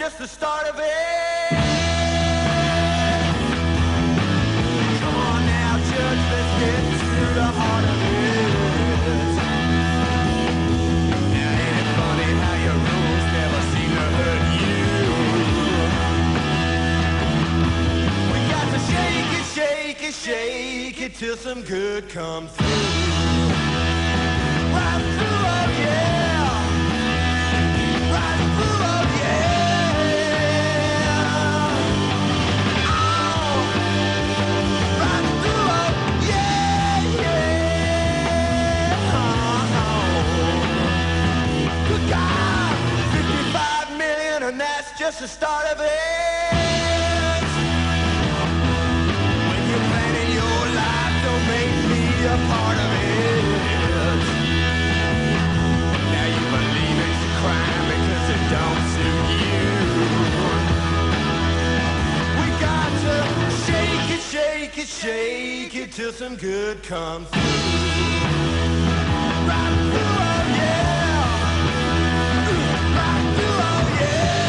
just the start of it. Come on now, church, let's get to the heart of it. Now ain't it funny how your rules never seem to hurt you? We got to shake it, shake it, shake it till some good comes through. Right through, oh yeah. Right through, oh yeah. Oh, right through, oh yeah, yeah. Oh, good God, 55 million, and that's just the start of it. When you're planning your life, don't make me a part of it. Now you believe it's a crime because it don't suit you. We got to shake it, shake it, shake it till some good comes through. Right through, oh yeah. Right through, oh yeah.